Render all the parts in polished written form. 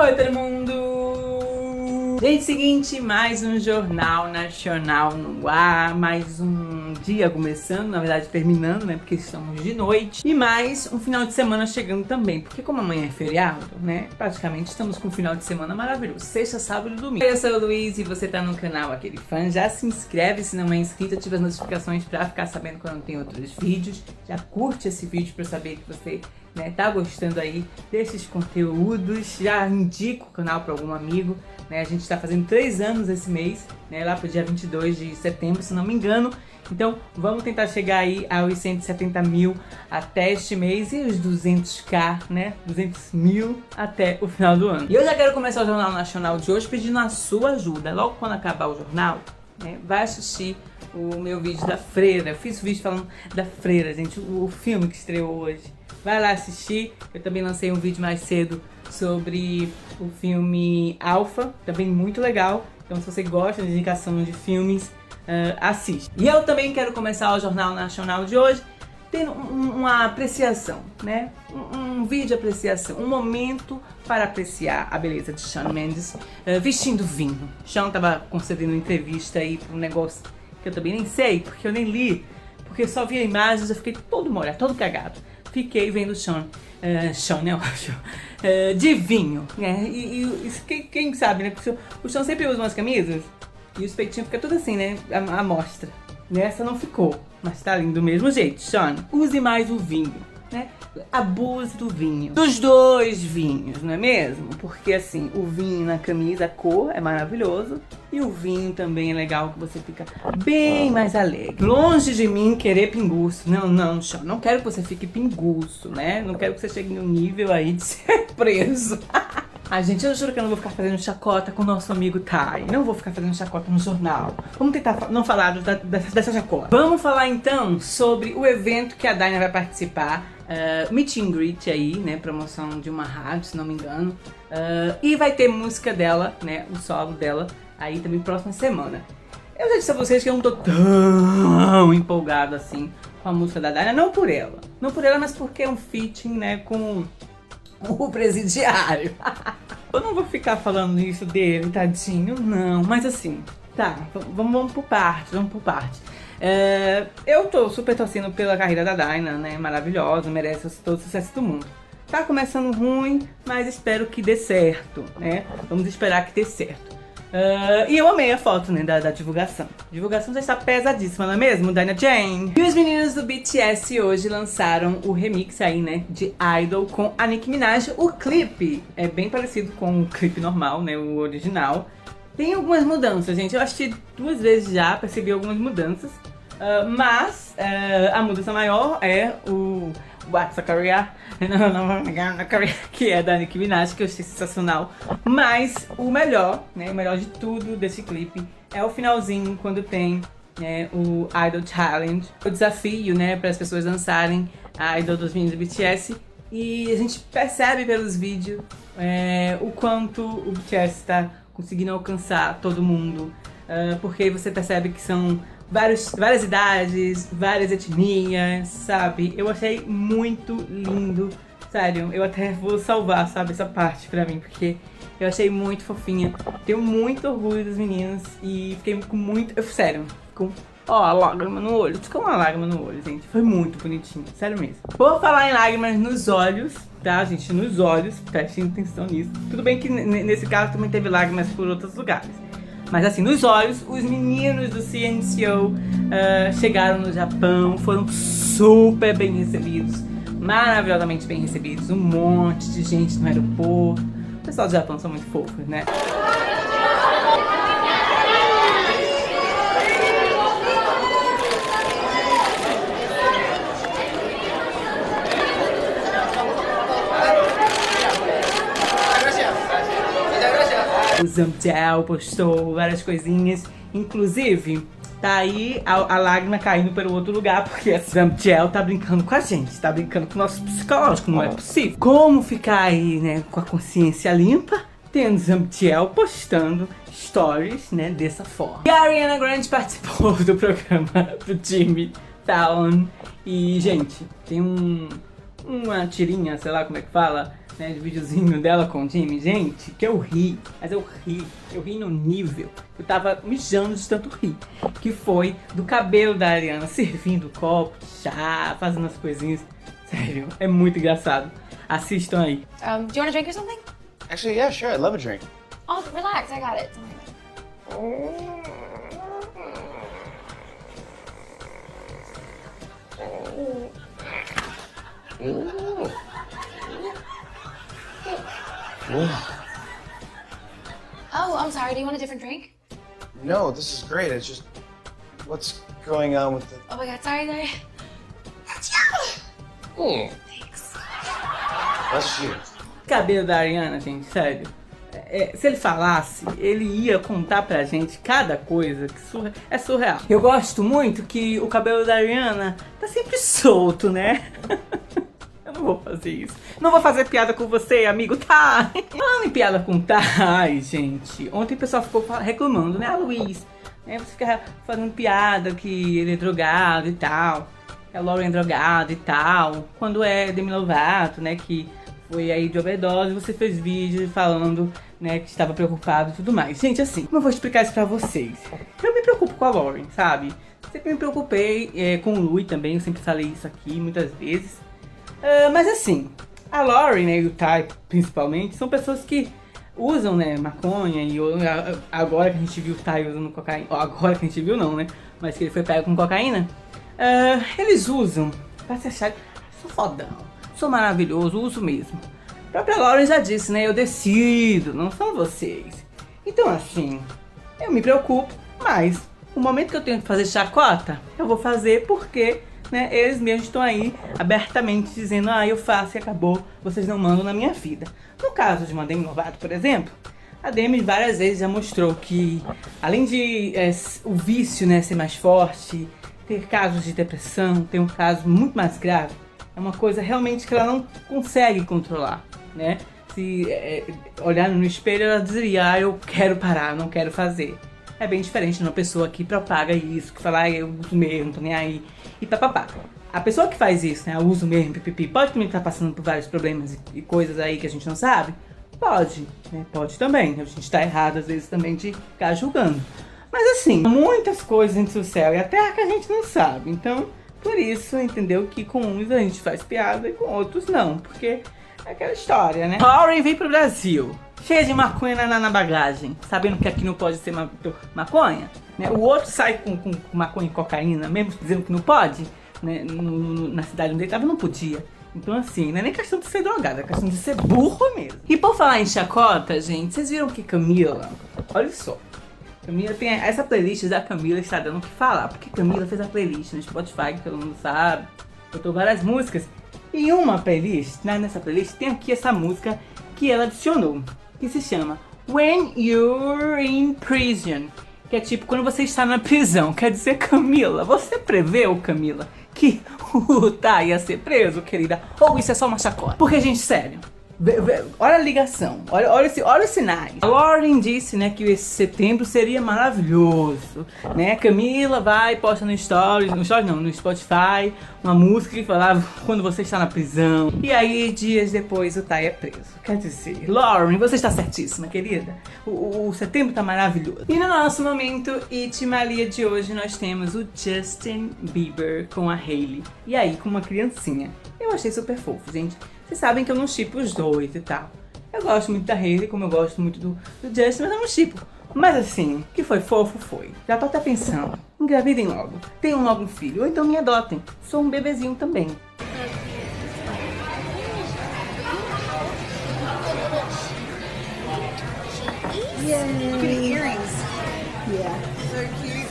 Oi, todo mundo! Gente, seguinte, mais um Jornal Nacional no ar, mais um dia começando, na verdade terminando, né, porque estamos de noite, e mais um final de semana chegando também, porque como amanhã é feriado, né, praticamente estamos com um final de semana maravilhoso, sexta, sábado e domingo. Eu sou o Luiz e você tá no canal Aquele Fã, já se inscreve se não é inscrito, ativa as notificações pra ficar sabendo quando tem outros vídeos, já curte esse vídeo pra saber que você tá gostando aí desses conteúdos, já indica o canal para algum amigo, né? A gente está fazendo 3 anos esse mês, né? Lá pro dia 22 de setembro, se não me engano. Então vamos tentar chegar aí aos 170 mil até este mês e os 200k, né? 200 mil até o final do ano. E eu já quero começar o Jornal Nacional de hoje pedindo a sua ajuda. Logo quando acabar o jornal, né, vai assistir o meu vídeo da Freira. Eu fiz um vídeo falando da Freira, gente, o filme que estreou hoje. Vai lá assistir. Eu também lancei um vídeo mais cedo sobre o filme Alpha, também muito legal. Então se você gosta de indicação de filmes, assiste. E eu também quero começar o Jornal Nacional de hoje tendo uma apreciação, né? Um vídeo de apreciação, um momento para apreciar a beleza de Shawn Mendes vestindo vinho. Shawn tava concedendo entrevista aí para um negócio que eu também nem sei, porque eu nem li, porque eu só vi a imagem e já fiquei todo molhado, todo cagado. Fiquei vendo o Shawn, de vinho, né? E quem sabe, né? Porque o Shawn sempre usa umas camisas e os peitinhos ficam tudo assim, né? A mostra. Nessa não ficou, mas tá lindo do mesmo jeito. Shawn, use mais o vinho, né? Abuse do vinho. Dos dois vinhos, não é mesmo? Porque assim, o vinho na camisa, a cor é maravilhoso. E o vinho também é legal, que você fica bem mais alegre. Longe de mim querer pinguço. Não, Shawn, não quero que você fique pinguço, né? Não quero que você chegue no nível aí de ser preso. Ai, gente, eu juro que eu não vou ficar fazendo chacota com o nosso amigo Tai. Não vou ficar fazendo chacota no jornal. Vamos tentar não falar dessa chacota. Vamos falar então sobre o evento que a Daina vai participar. Meet and Greet aí, né? Promoção de uma rádio, se não me engano. E vai ter música dela, né? O solo dela aí também próxima semana. Eu já disse a vocês que eu não tô tão empolgado assim com a música da Daina. Não por ela, mas porque é um featuring, né? Com o presidiário. Eu não vou ficar falando isso dele, tadinho, não. Mas assim, tá, vamos por parte, eu tô super torcendo pela carreira da Daina, né? Maravilhosa, merece todo o sucesso do mundo. Tá começando ruim, mas espero que dê certo, né? Vamos esperar que dê certo. E eu amei a foto, né, da divulgação. A divulgação já está pesadíssima, não é mesmo, Daina Jane? E os meninos do BTS hoje lançaram o remix aí, né, de Idol com a Nicki Minaj. O clipe é bem parecido com o clipe normal, né, o original. Tem algumas mudanças, gente. Eu assisti 2 vezes já, percebi algumas mudanças. Mas a mudança maior é o What's a Career, que é da Nicki Minaj, que eu achei sensacional. Mas o melhor, né, o melhor de tudo desse clipe é o finalzinho, quando tem, né, o Idol Challenge, o desafio, né, para as pessoas dançarem a Idol dos meninos do BTS. E a gente percebe pelos vídeos o quanto o BTS está conseguindo alcançar todo mundo, porque você percebe que são várias idades, várias etnias, sabe? Eu achei muito lindo, sério. Eu até vou salvar, sabe, essa parte pra mim, porque eu achei muito fofinha. Tenho muito orgulho dos meninos e fiquei com muito... sério, com... ó, a lágrima no olho. Ficou uma lágrima no olho, gente. Foi muito bonitinho, sério mesmo. Vou falar em lágrimas nos olhos, tá, gente? Nos olhos, prestem atenção nisso. Tudo bem que nesse caso também teve lágrimas por outros lugares. Mas assim, nos olhos, os meninos do CNCO chegaram no Japão, foram super bem recebidos, maravilhosamente bem recebidos, um monte de gente no aeroporto. O pessoal do Japão são muito fofos, né? O Zamtel postou várias coisinhas, inclusive tá aí a lágrima caindo pelo outro lugar, porque a Zamtel tá brincando com a gente, tá brincando com o nosso psicológico, não é possível. Como ficar aí, né, com a consciência limpa, tendo Zamtel postando stories, né, dessa forma. E a Ariana Grande participou do programa do Jimmy Fallon e, gente, tem uma tirinha, sei lá como é que fala, né, de videozinho dela com o Jimmy, gente, que eu ri, mas eu ri no nível, eu tava mijando de tanto rir, que foi do cabelo da Ariana servindo o copo, chá, fazendo as coisinhas, sério, é muito engraçado, assistam aí. Do you want a drink or something? Actually, yeah, sure. I'd love a drink. Oh, relax, I got it. Oh, I'm sorry. Do you want a different drink? No, this is great. It's just, what's going on with the... Oh my god, sorry, sorry. Thanks. Bless you. Cabelo da Ariana, gente, sério. Se ele falasse, ele ia contar pra gente cada coisa que é surreal. Eu gosto muito que o cabelo da Ariana tá sempre solto, né? Eu não vou fazer isso. Não vou fazer piada com você, amigo, tá? Falando em piada com tá, ai, gente. Ontem o pessoal ficou reclamando, né? Ah, Luiz, né? Você fica fazendo piada que ele é drogado e tal. A Lauren é drogada e tal. Quando é Demi Lovato, né? Que foi aí de overdose, você fez vídeo falando, né, que estava preocupado e tudo mais. Gente, assim, como eu vou explicar isso pra vocês? Eu me preocupo com a Lauren, sabe? Sempre me preocupei com o Louis também, eu sempre falei isso aqui muitas vezes. Mas assim, a Lauren, né, e o Ty, principalmente, são pessoas que usam, né, maconha e agora que a gente viu o Ty usando cocaína, agora que a gente viu não, né, mas que ele foi pego com cocaína, eles usam pra se achar, sou fodão. Sou maravilhoso, uso mesmo. A própria Lauren já disse, né? Eu decido, não são vocês. Então assim, eu me preocupo, mas o momento que eu tenho que fazer chacota, eu vou fazer porque, né, eles mesmos estão aí abertamente dizendo, ah, eu faço e acabou, vocês não mandam na minha vida. No caso de uma Demi Lovato, por exemplo, a Demi várias vezes já mostrou que, além de o vício, né, ser mais forte, ter casos de depressão, ter um caso muito mais grave, é uma coisa realmente que ela não consegue controlar, né? Se olhar no espelho, ela diria, ah, eu quero parar, não quero fazer. É bem diferente de uma pessoa que propaga isso, que fala, ah, eu uso mesmo, não tô nem aí, e papapá. A pessoa que faz isso, né, uso mesmo, pipipi, pode também estar passando por vários problemas e coisas aí que a gente não sabe? Pode, né? Pode também. A gente tá errado às vezes também de ficar julgando. Mas assim, muitas coisas entre o céu e a terra que a gente não sabe, então... Por isso, entendeu? Que com uns a gente faz piada e com outros não. Porque é aquela história, né? Lauren vem pro Brasil, cheia de maconha na bagagem, sabendo que aqui não pode ser maconha. Né? O outro sai com maconha e cocaína, mesmo dizendo que não pode. Né? Na cidade onde ele tava, não podia. Então assim, não é nem questão de ser drogada, é questão de ser burro mesmo. E por falar em chacota, gente, vocês viram que Camila, olha só. Camila tem essa playlist da Camila, está dando o que falar, porque Camila fez a playlist no Spotify, que todo mundo sabe, botou várias músicas, e uma playlist, nessa playlist tem aqui essa música que ela adicionou, que se chama When You're in Prison, que é tipo quando você está na prisão. Quer dizer, Camila, você preveu, Camila, que o Tá ia ser preso, querida? Ou isso é só uma chacota? Porque, gente, sério, olha a ligação, olha os sinais. A Lauren disse, né, que esse setembro seria maravilhoso, né? Camila vai e posta no Spotify, uma música que falava quando você está na prisão. E aí, dias depois, o Ty é preso. Quer dizer, Lauren, você está certíssima, querida. O setembro tá maravilhoso. E no nosso momento It Malia de hoje, nós temos o Justin Bieber com a Hailey. E aí, com uma criancinha. Eu achei super fofo, gente. Vocês sabem que eu não shippo os dois e tal. Eu gosto muito da Hailey, como eu gosto muito do Justin, mas eu não shippo. Mas assim, que foi fofo, foi. Já tô até pensando, engravidem logo, tenham logo um filho, ou então me adotem. Sou um bebezinho também. Yeah. Pretty earrings. Yeah. So cute.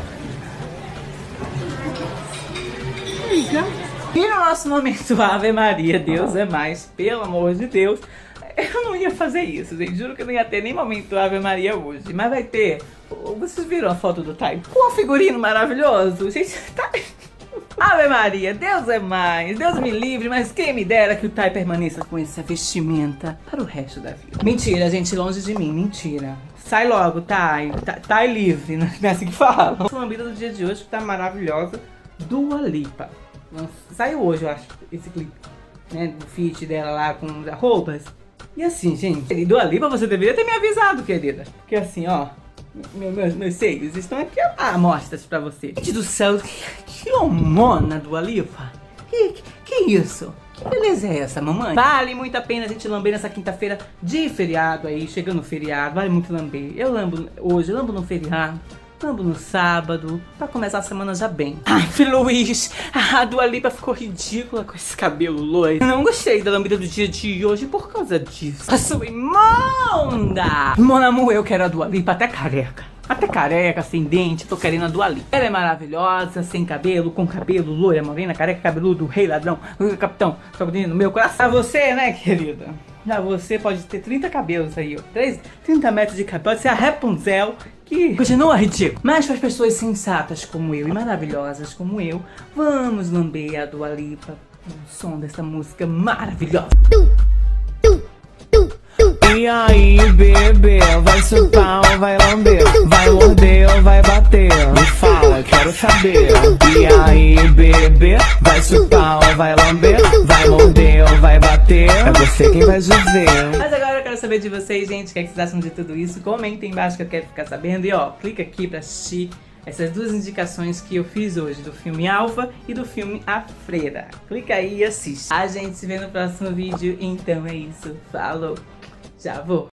There you go. E no nosso momento Ave Maria, Deus é mais, pelo amor de Deus, eu não ia fazer isso, gente, juro que eu não ia ter nem momento Ave Maria hoje, mas vai ter. Vocês viram a foto do Ty? Um figurino maravilhoso, gente, tá... Ave Maria, Deus é mais, Deus me livre, mas quem me dera que o Ty permaneça com essa vestimenta para o resto da vida. Mentira, gente, longe de mim, mentira. Sai logo, Ty livre, não é assim que fala. A lambida do dia de hoje que tá maravilhosa, Dua Lipa. Saiu hoje, eu acho, esse clipe. né, do feat dela lá com as roupas. E assim, gente, Dua Lipa, você deveria ter me avisado, querida. Porque assim, ó, meus seios estão aqui mostras pra você. Gente do céu, que homona, Dua Lipa. Que isso? Que beleza é essa, mamãe? Vale muito a pena a gente lamber nessa quinta-feira de feriado aí, chegando no feriado, vale muito lamber. Eu lambo hoje, lambo no feriado, lambo no sábado, pra começar a semana já bem. Ai, filho Luiz, a Dua Lipa ficou ridícula com esse cabelo loiro. Eu não gostei da lambida do dia de hoje por causa disso. A sua imunda! Mon amour, eu quero a Dua Lipa até careca. Até careca, sem dente, tô querendo a Dua Lipa. Ela é maravilhosa, sem cabelo, com cabelo, loira, morena, careca, cabeludo, rei, ladrão, capitão, no meu coração. Pra você, né, querida? Já você pode ter 30 cabelos aí, ó. 30 metros de cabelo, pode ser a Rapunzel, que continua ridículo. Mas para as pessoas sensatas como eu e maravilhosas como eu, vamos lamber a Dua Lipa no som dessa música maravilhosa. E aí, bebê, vai chupar ou vai lamber? Vai morder ou vai bater? Me fala, quero saber. E aí, bebê, vai chupar ou vai lamber? Vai morder ou vai bater? É você quem vai dizer. Mas agora eu quero saber de vocês, gente, o que vocês acham de tudo isso? Comentem embaixo que eu quero ficar sabendo. E ó, clica aqui pra assistir essas duas indicações que eu fiz hoje, do filme Alpha e do filme A Freira. Clica aí e assiste. A gente se vê no próximo vídeo, então é isso. Falou! Já vou!